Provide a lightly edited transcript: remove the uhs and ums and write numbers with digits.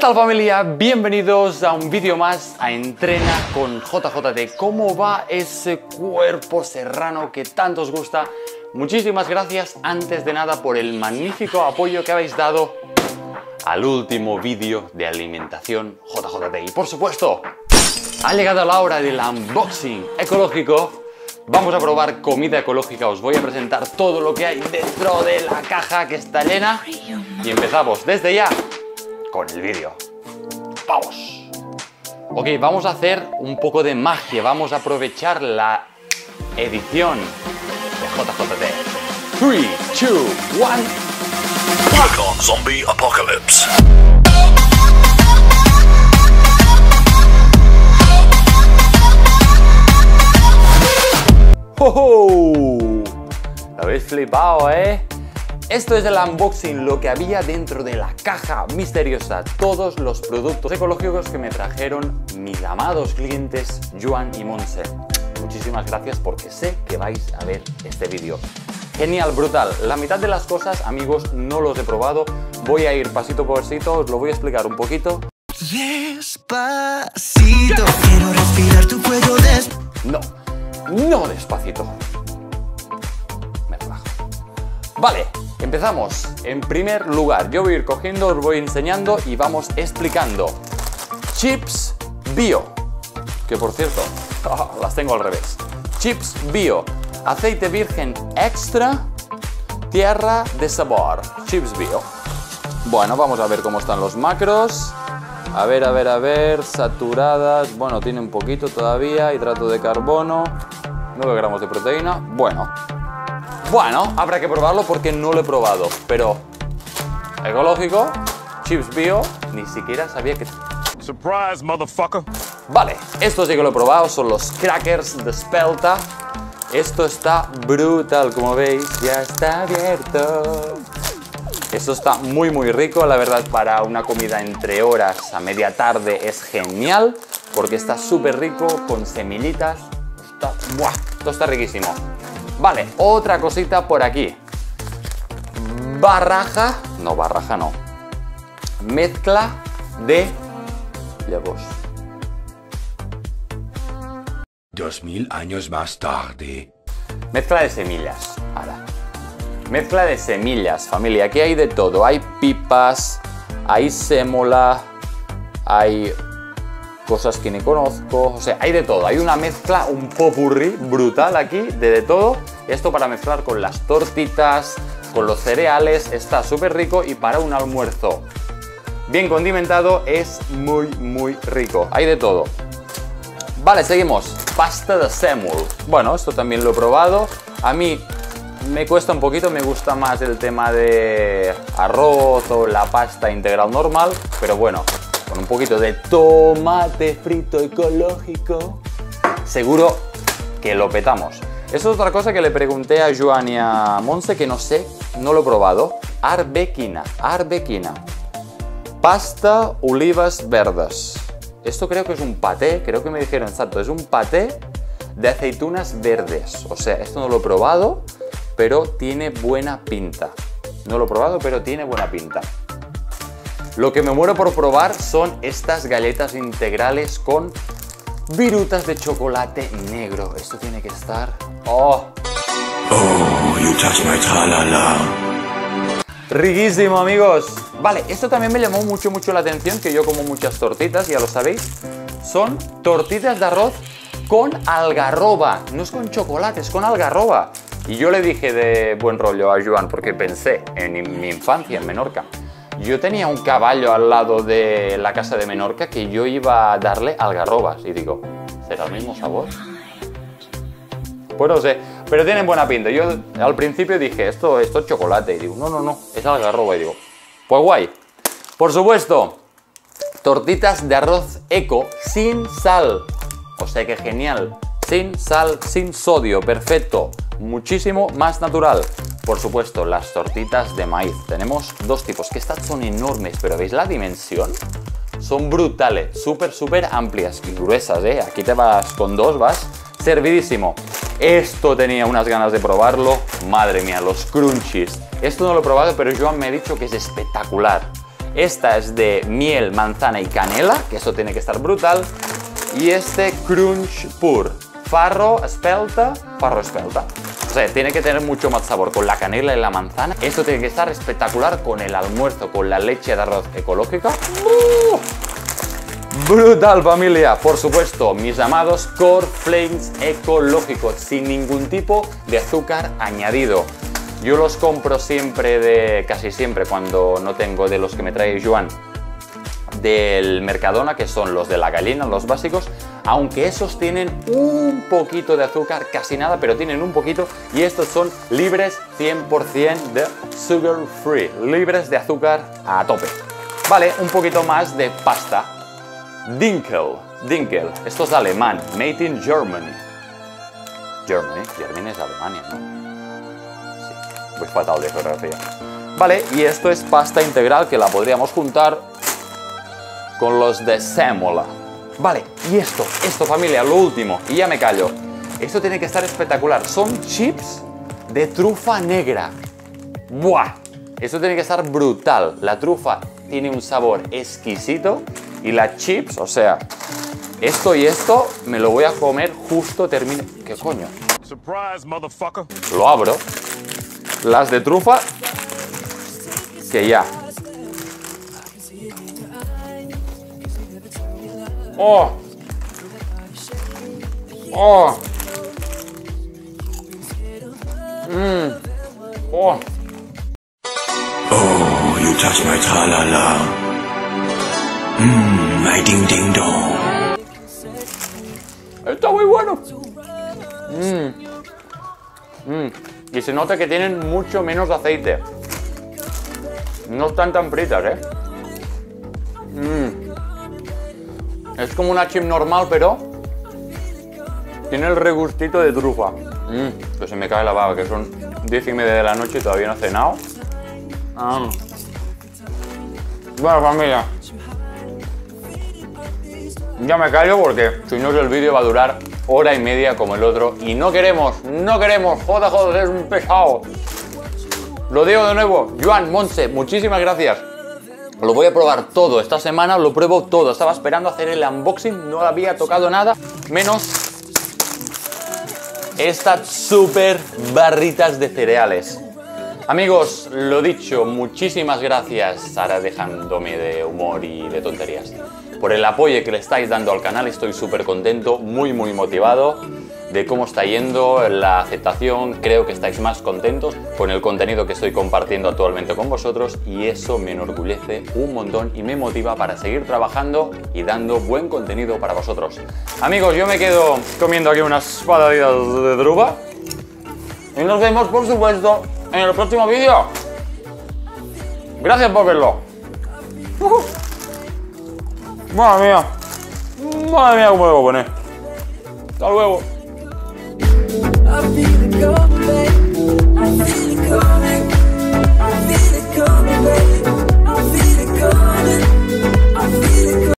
tal familia? Bienvenidos a un vídeo más a Entrena con JJT. ¿Cómo va ese cuerpo serrano que tanto os gusta? Muchísimas gracias antes de nada por el magnífico apoyo que habéis dado al último vídeo de alimentación JJT. Y por supuesto, ha llegado la hora del unboxing ecológico. Vamos a probar comida ecológica. Os voy a presentar todo lo que hay dentro de la caja que está llena. Y empezamos desde ya con el vídeo. ¡Vamos! Ok, vamos a hacer un poco de magia. Vamos a aprovechar la edición de JJT. 3, 2, 1. Polygon Zombie Apocalypse. ¡Oh! Lo habéis flipado, ¿eh? Esto es el unboxing, lo que había dentro de la caja misteriosa. Todos los productos ecológicos que me trajeron mis amados clientes Joan y Montse. Muchísimas gracias porque sé que vais a ver este vídeo. Genial, brutal. La mitad de las cosas, amigos, no los he probado. Voy a ir pasito por pasito, os lo voy a explicar un poquito. Despacito, quiero respirar tu cuello No despacito. Me relajo. Vale, empezamos. En primer lugar, yo voy a ir cogiendo, os voy enseñando y vamos explicando. Chips bio. Que por cierto, las tengo al revés. Chips bio. Aceite virgen extra. Tierra de sabor. Chips bio. Bueno, vamos a ver cómo están los macros. A ver, saturadas, bueno, tiene un poquito todavía, hidrato de carbono, 9 gramos de proteína, bueno, habrá que probarlo porque no lo he probado, pero ecológico, chips bio, ni siquiera sabía que... Surprise, motherfucker. Vale, esto sí que lo he probado, son los crackers de Spelta, esto está brutal, como veis, ya está abierto. Esto está muy rico, la verdad para una comida entre horas a media tarde es genial porque está súper rico con semillitas, esto está riquísimo. Vale, otra cosita por aquí, mezcla de huevos. 2000 años más tarde. Mezcla de semillas, ahora. Mezcla de semillas, familia. Aquí hay de todo. Hay pipas, hay sémola, hay cosas que ni conozco. O sea, hay de todo. Hay una mezcla, un popurrí brutal aquí de todo. Esto para mezclar con las tortitas, con los cereales. Está súper rico y para un almuerzo bien condimentado es muy rico. Hay de todo. Vale, seguimos. Pasta de sémol. Bueno, esto también lo he probado. A mí... me cuesta un poquito, me gusta más el tema de arroz o la pasta integral normal, pero bueno, con un poquito de tomate frito ecológico, seguro que lo petamos. Eso es otra cosa que le pregunté a Joan y a Montse, que no sé, no lo he probado. Arbequina. Pasta olivas verdes. Esto creo que es un paté, creo que me dijeron exacto, es un paté de aceitunas verdes. O sea, esto no lo he probado, pero tiene buena pinta. No lo he probado, pero tiene buena pinta. Lo que me muero por probar son estas galletas integrales con virutas de chocolate negro. Esto tiene que estar... ¡Oh! Oh, you touch my tra-la-la. Riquísimo, amigos. Vale, esto también me llamó mucho la atención, que yo como muchas tortitas, ya lo sabéis. Son tortitas de arroz con algarroba. No es con chocolate, es con algarroba. Y yo le dije de buen rollo a Joan, porque pensé en mi infancia en Menorca. Yo tenía un caballo al lado de la casa de Menorca que yo iba a darle algarrobas. Y digo, ¿será el mismo sabor? Pues no sé, pero tienen buena pinta. Yo al principio dije, esto es chocolate. Y digo, no, es algarroba. Y digo, pues guay. Por supuesto, tortitas de arroz eco sin sal. O sea que genial. Sin sal, sin sodio, perfecto. Muchísimo más natural. Por supuesto, las tortitas de maíz. Tenemos dos tipos, que estas son enormes, pero ¿veis la dimensión? Son brutales, súper amplias y gruesas, ¿eh? Aquí te vas con dos, vas servidísimo. Esto tenía unas ganas de probarlo. Madre mía, los crunchies. Esto no lo he probado, pero Joan me ha dicho que es espectacular. Esta es de miel, manzana y canela, que eso tiene que estar brutal. Y este Crunch Pur, farro espelta. O sea, tiene que tener mucho más sabor con la canela y la manzana. Esto tiene que estar espectacular con el almuerzo, con la leche de arroz ecológica. Brutal, familia. Por supuesto, mis amados cornflakes ecológicos, sin ningún tipo de azúcar añadido. Yo los compro siempre, casi siempre, cuando no tengo de los que me trae Joan, del Mercadona, que son los de la gallina, los básicos, aunque esos tienen un poquito de azúcar, casi nada, pero tienen un poquito, y estos son libres 100% de sugar free, libres de azúcar a tope. Vale, un poquito más de pasta. Dinkel, esto es alemán, made in Germany. Germany es Alemania, ¿no? Voy fatal de geografía. Vale, y esto es pasta integral que la podríamos juntar con los de sémola. Vale, y esto familia, lo último, y ya me callo. Esto tiene que estar espectacular. Son chips de trufa negra. ¡Buah! Esto tiene que estar brutal. La trufa tiene un sabor exquisito y las chips, o sea, esto y esto me lo voy a comer justo termine. ¿Qué coño? Surprise, motherfucker. Lo abro. Las de trufa, que ya. ¡Oh! ¡Oh! ¡Oh! Oh, you touch my tra-la-la. My ding-ding-dong. Está muy bueno. Y se nota que tienen mucho menos aceite. No están tan fritas, ¿eh? Es como una chip normal, pero tiene el regustito de trufa. Que se me cae la baba, que son 10:30 de la noche y todavía no he cenado. Bueno, familia, ya me callo porque si no el vídeo va a durar hora y media como el otro y no queremos, joder, es un pesado. Lo digo de nuevo, Joan, Montse, muchísimas gracias. Lo voy a probar todo, esta semana lo pruebo todo. Estaba esperando hacer el unboxing, no había tocado nada, menos estas super barritas de cereales. Amigos, lo dicho, muchísimas gracias, ahora dejándome de humor y de tonterías, por el apoyo que le estáis dando al canal. Estoy súper contento, muy motivado de cómo está yendo la aceptación. Creo que estáis más contentos con el contenido que estoy compartiendo actualmente con vosotros y eso me enorgullece un montón y me motiva para seguir trabajando y dando buen contenido para vosotros. Amigos, yo me quedo comiendo aquí unas pataditas de trufa y nos vemos, por supuesto, en el próximo vídeo. Gracias por verlo. Madre mía, cómo lo voy a poner. Hasta luego. I feel it go, baby.